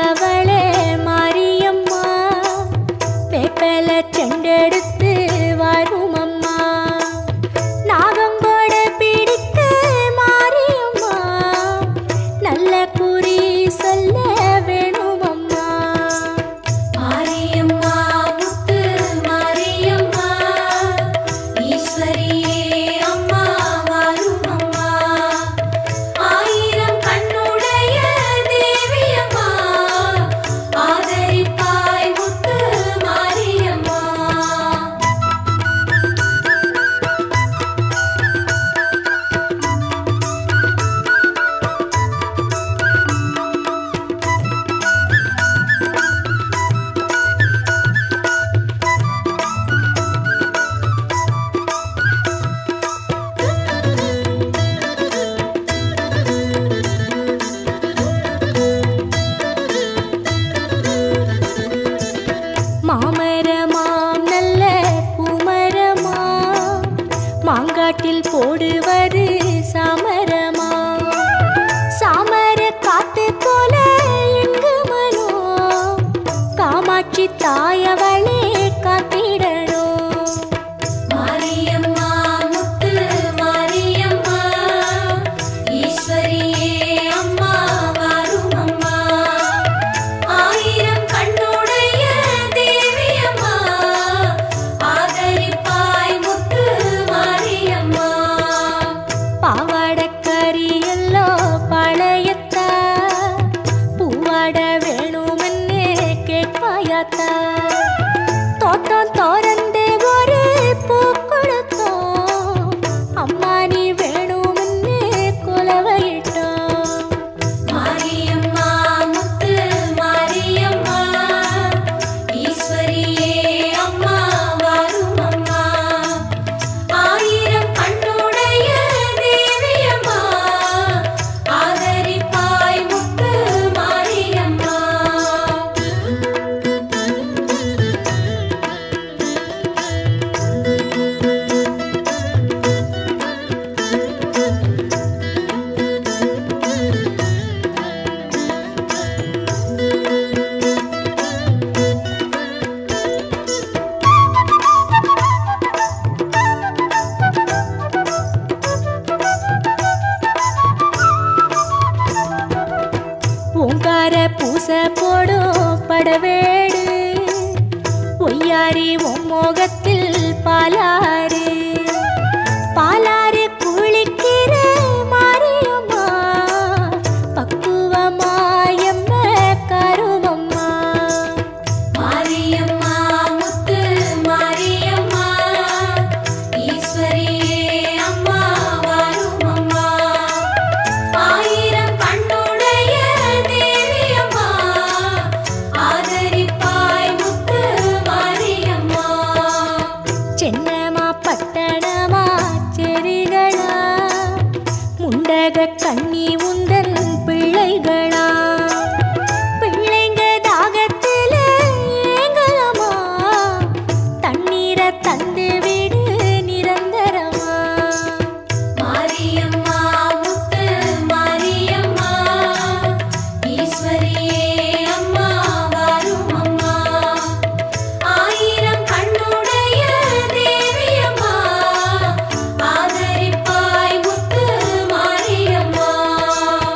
தாயவளே மாரியம்மா வேப்பல செண்டெடுத்து வரும் அம்மா நாகங்கோட பிடித்த மாரியம்மா நல்ல குறி சொல்ல வேணும் அம்மா மாரியம்மா முத்து மாரியம்மா ஈஸ்வரியே அம்மா வரும் அம்மா ஆயிரம் கண்ணுடைய தேவியம்மா ஆதரிப்பாய் முத்து மாரியம்மா மாமரமாம் நல்ல பூமரமா மாங்காட்டில் போடுவது சாமரமா சாமர காத்து போல எங்கு மனோ காமாட்சி தாயவளே காத்திடணும் மாரியம்மா முத்து மாரியம்மா ஈஸ்வரியே அம்மா வரும் அம்மா ஆயிரம் கண்ணுடைய தேவியம்மா ஆதரிப்பாய் முத்து மாரியம்மா பாவாடக்கரியல்லோ பழையத்தா பூவாட வேணுமென்னே கேட்பாயாத்தா தோட்டம் தோரந்தே ஒரு பூ கொடுத்தோம் அம்மா நீ வேணுமென்னே குலவையிட்டோம் மாரியம்மா முத்து மாரியம்மா ஈஸ்வரியே அம்மா வரும் அம்மா ஆயிரம் கண்ணுடைய தேவியம்மா ஆதரிப்பாய் முத்து மாரியம்மா ஓங்கார பூச போடும் படவேடு ஒய்யாரி மோகத்தில் பாலாறு பாலாறு குளிக்கிற மாரியம்மா பக்குவமாயம்ம கருமம்மா மாரியம்மா முத்து மாரியம்மா ஈஸ்வரியே அம்மா வரும் அம்மா ஆயிரம் கண்ணுடைய தேவியம்மா ஆதரிப்பாய் முத்து மாரியம்மா சென்னமா பட்டணமா செரிகளா முண்டக கண்ணி உந்தன் பிள்ளைகளா பிள்ளைங்க தாகத்தில ஏங்கலமா தண்ணீரை தந்து விடு நிரந்தரமா மாரியம்மா முத்து மாரியம்மா ஈஸ்வரியே அம்மா வரும் அம்மா ஆயிரம் கண்ணுடைய தேவியம்மா ஆதரிப்பாய் முத்து மாரியம்மா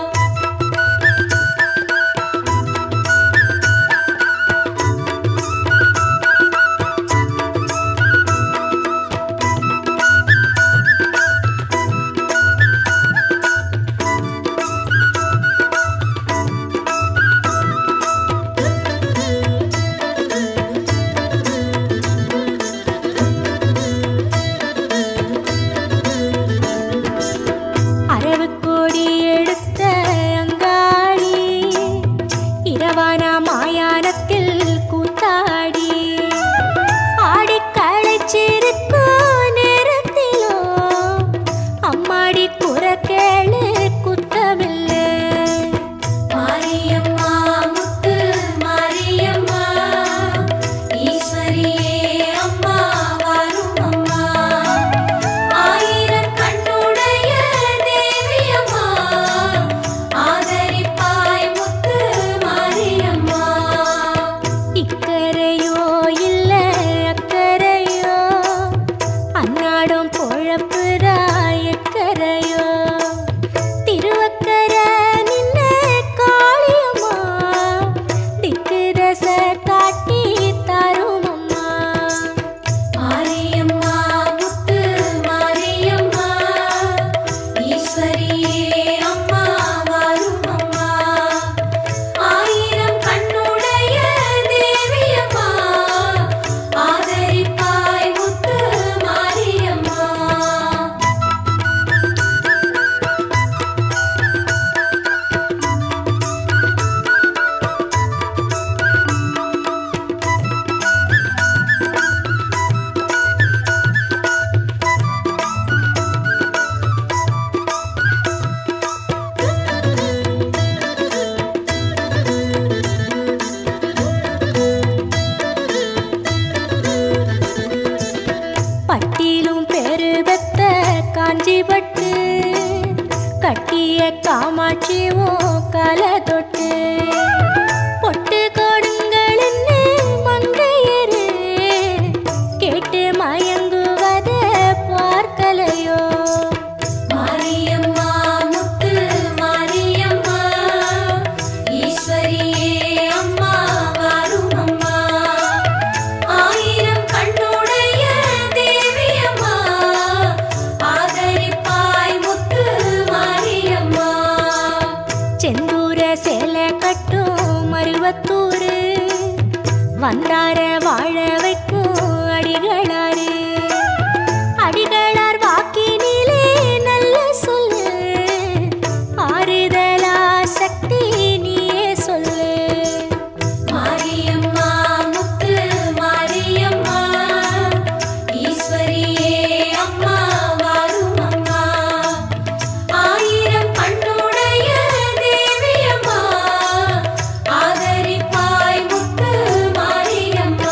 வழிபட்டு கட்டிய காமாட்சியோ கால தொட்டு பொட்டு கொடுங்களன்னு மங்கையரு கேட்டு மயங்குவதை பார்க்கலையோ. மாரியம்மா முத்து மாரியம்மா ஈஸ்வரியே அம்மா வாரும் அம்மா ஆயிரம் கண்ணுடைய தேவியம்மா ஆதரிப்பாய் முத்து மாரியம்மா. செந்தூர சேலை கட்டும் மருவத்தூரு வந்தார வாழ வைக்கும் அடிகளாரு அடிகளார் வாக்கினிலே நல்ல சொல்லு ஆறுதலா சக்தி நீயே சொல்லு. மாரியம்மா முத்து மாரியம்மா ஈஸ்வரியே அம்மா வாரும் அம்மா ஆயிரம் கண்ணுடைய தேவியம்மா ஆதரிப்பாய் முத்து மாரியம்மா.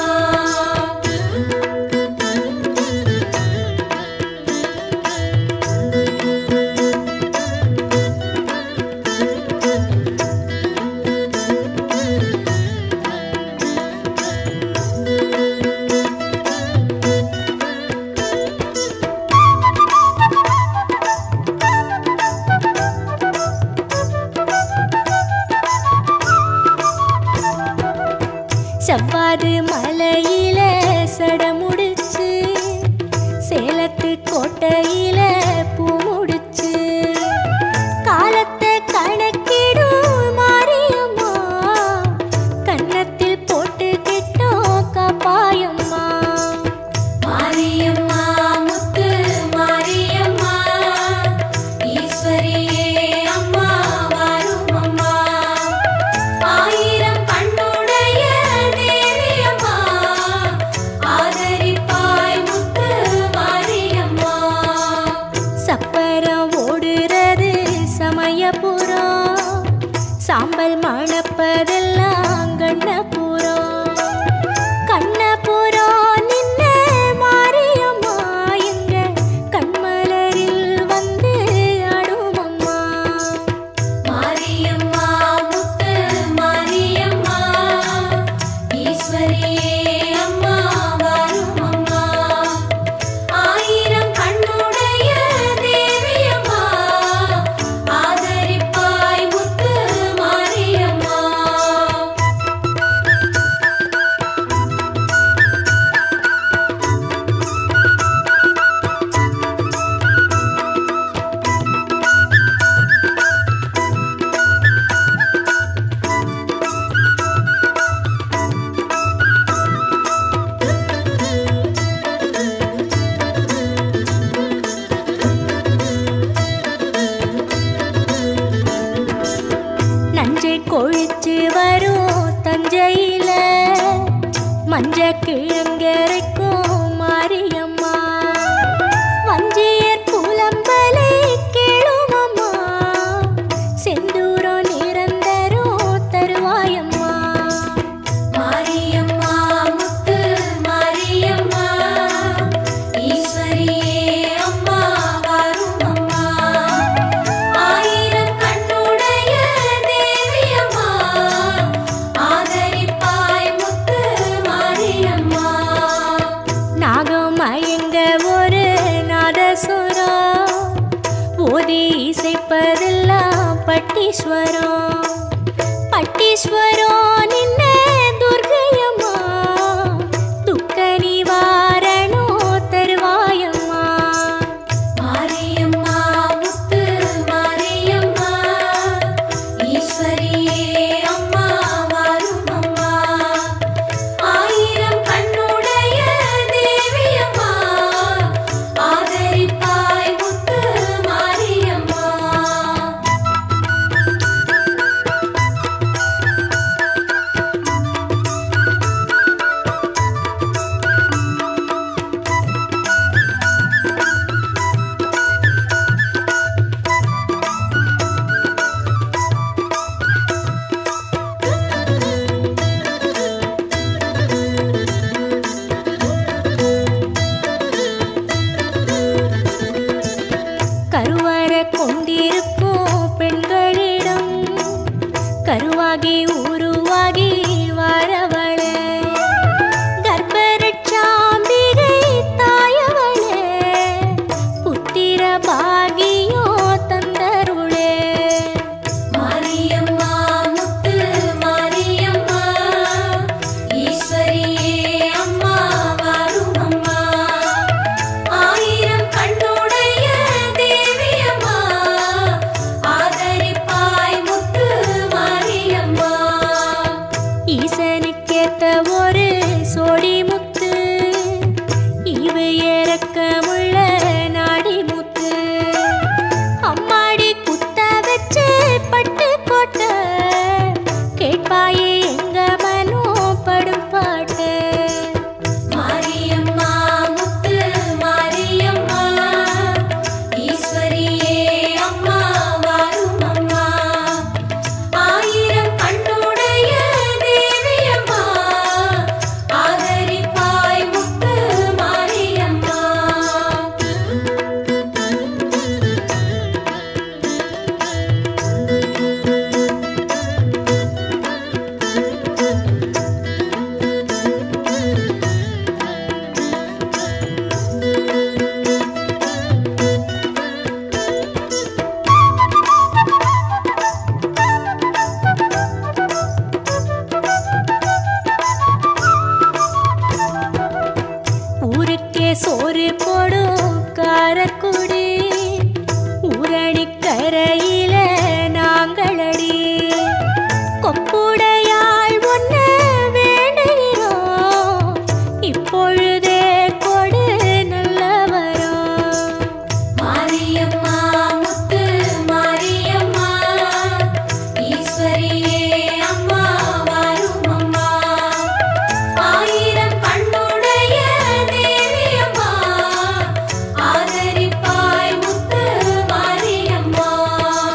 செவ்வாது மலையில சடமுடிச்சு சேலத்து கோட்டையில பூ முடிச்சு காலத்தை கணக்கிடும் மாரியம்மா கன்னத்தில் போட்டு கிட்டோம் காப்பாயம்மா. மாரியம்மா முத்து மாரியம்மா ஈஸ்வரியே அம்மா வாரும் அம்மா ஆயிரம் கண்ணுடைய தேவியம்மா ஆதரிப்பாய் முத்து மாரியம்மா. சப்பரம் ஓடுறது சமயபுரம் சாம்பல் மணப்பதெல்லாம் கண்ணபுரம் கண்ணபுரம் நின்ன மாரியம்மா எங்க கண்மலரில் வந்து ஆடுமம்மா. மாரியம்மா முத்து மாரியம்மா ஈஸ்வரியே அம்மா வாரும் அம்மா ஆயிரம் கண்ணுடைய தேவியம்மா ஆதரிப்பாய் முத்து மாரியம்மா. நஞ்சை கொழிச்சு வரும் தஞ்சையில மஞ்ச கிழங்கரைக்கும் மாரியம்மா வஞ்சியர் புலம்பலை கேளுமம்மா செந்தூரம் நிரந்தரம் தருவாயம்மா. மாரியம்மா முத்து மாரியம்மா ஈஸ்வரியே அம்மா வாரும் அம்மா ஆயிரம் கண்ணுடைய தேவியம்மா ஆதரிப்பாய் முத்து மாரியம்மா. நாகம் மயங்க ஒரு நாதசுரம் ஓதி இசைப்பதெல்லாம் பட்டீஸ்வரம் பட்டீஸ்வரம் நின்ன துர்க்கையம்மா துக்க நிவாரணம் தருவாயம்மா. மாரியம்மா முத்து மாரியம்மா ஈஸ்வரியே அம்மா வாரும் அம்மா ஆயிரம் கண்ணுடைய தேவியம்மா ஆதரிப்பாய் முத்து மாரியம்மா. கொண்டிருக்கும் பெண்களிடம் கருவாகி உருவாகி வரவளே கர்ப்பரட்சாம்பிகை தாயவளே புத்திர பாகியோ தந்தருளே மாரியம்மா முத்து மாரியம்மா ஈஸ்வரியே அம்மா வாரும் அம்மா ஆயிரம் கண்ணுடைய தேவியம்மா ஆதரிப்பாய் முத்து மாரியம்மா ஈசனுக்கேத்த ஒரு சோடி முத்து இவை இறக்கமுள்ள நாடி முத்து அம்மாடி குத்த வச்சு பட்டு கோட்டை கேட்பாயே எங்க மனோ படும் பாட்டு மாரியம்மா முத்து மாரியம்மா ஈஸ்வரியே அம்மா வாரும் அம்மா ஆயிரம் கண்ணுடைய தேவியம்மா ஆதரிப்பாய் முத்து மாரியம்மா ஊருக்கே சோறு போடும் காரக்குடி ஊரணிக்கரையில நாங்களடி கொப்புடையாள் ஒன்று வேண்டுகிறோம் இப்பொழுதே கொடு நல்ல வரோம் மாரியம்மா முத்து மாரியம்மா ஈஸ்வரியே அம்மா வாரும் அம்மா ஆயிரம் கண்ணுடைய தேவியம்மா ஆதரிப்பாய் முத்து மாரியம்மா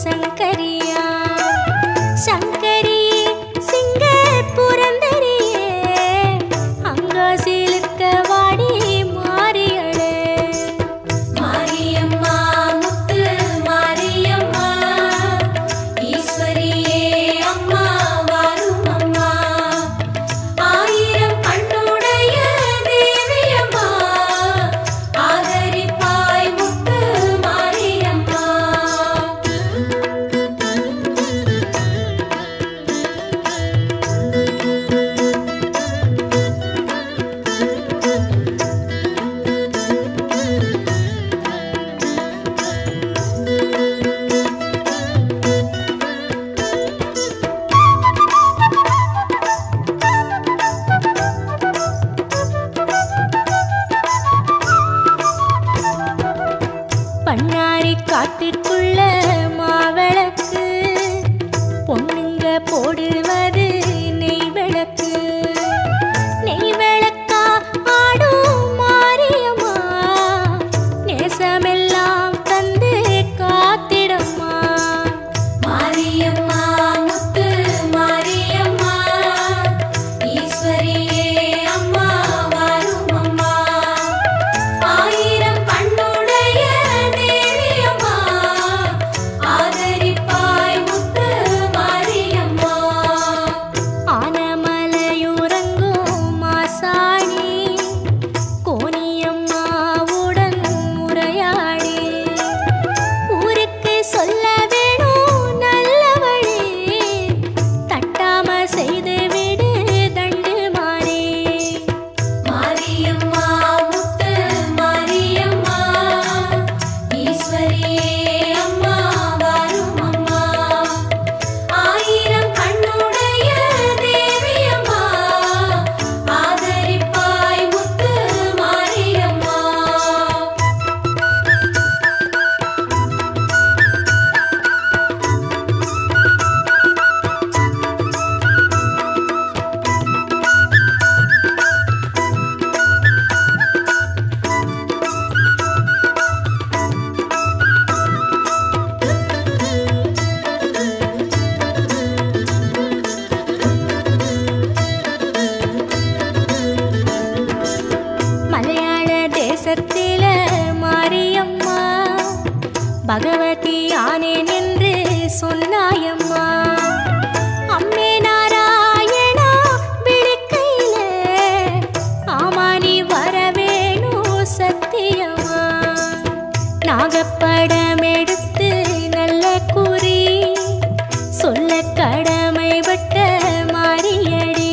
சங்கரியா சங்கரி சிங்க புரந்தரியே அங்காசிலுக்க வாடி மாரியளே மாரியம்மா முத்து மாரியம்மா ஈஸ்வரியே அம்மா வாரும் அம்மா ஆயிரம் கண்ணுடைய தேவியம்மா ஆதரிப்பாய் முத்து மாரியம்மா பண்ணாரி காட்டுக்குள்ள மாவிளக்கு பொண்ணுங்க போடுவது நெய் விளக்கு நெய் விளக்கா ஆடும் மாரியம்மா நேசமெல்லாம் தந்து காத்திடம்மா மாரியம்மா முத்து மாரியம்மா ஈஸ்வரியே அம்மா வாரும் அம்மா ஆயிரம் கண்ணுடைய தேவியம்மா ஆதரிப்பாய் முத்து மாரியம்மா ஆனமலையுறங்கும் மாசாணி கோனியம்மாவுடன் உரையாடி ஊருக்கு சொல்ல வேணும் நல்ல வழி தட்டாம செய்து விடு தண்டு மாறி மாரியம்மா முத்து மாரியம்மா ஈஸ்வரியே அம்மா வாரும் அம்மா ஆயிரம் கண்ணுடைய தேவியம்மா ஆதரிப்பாய் முத்து மாரியம்மா மலையாள தேசத்தில மாரியம்மா பகவதி ஆனேன் என்று சொன்னாயம்மா அம்மே நாராயணா விழிக்கையில ஆமானி வரவேணும் சத்தியமா நாகப்படம் எடுத்து நல்ல குறி சொல்ல கடமைப்பட்ட மாரியடி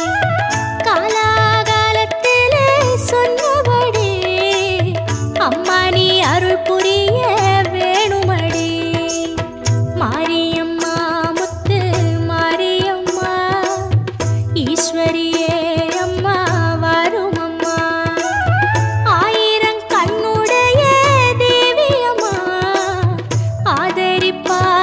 காலாகாலத்திலே சொன்னபடி அம்மா நீ அருள் புரிய வேணுமடி மாரியம்மா முத்து மாரியம்மா ஈஸ்வரியே அம்மா வாரும் அம்மா ஆயிரம் கண்ணுடைய தேவியம்மா ஆதரிப்பா